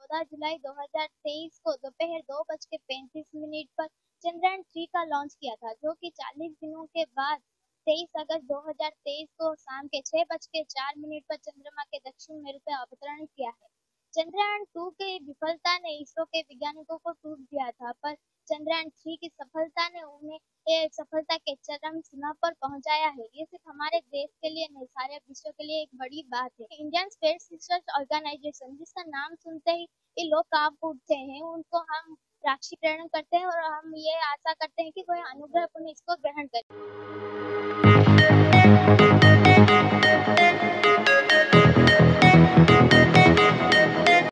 14 जुलाई 2023 को दोपहर 2:35 पर चंद्रयान-3 का लॉन्च किया था, जो कि 40 दिनों के बाद 23 अगस्त 2023 को शाम के 6:04 पर चंद्रमा के दक्षिण मेरु पर अवतरण किया है। चंद्रयान-2 की विफलता ने इसरो के वैज्ञानिकों को टूट दिया था, पर चंद्रयान-3 की सफलता ने उन्हें ये सफलता के चरम सीमा पर पहुंचाया है। ये सिर्फ हमारे देश के लिए नहीं, सारे विश्व के लिए एक बड़ी बात है। इंडियन स्पेस रिसर्च ऑर्गेनाइजेशन, जिसका नाम सुनते ही ये लोग कांप उठते हैं, उनको हम राशि ग्रहण करते हैं और हम ये आशा करते हैं कि वह अनुग्रह पुण्य इसको ग्रहण करें।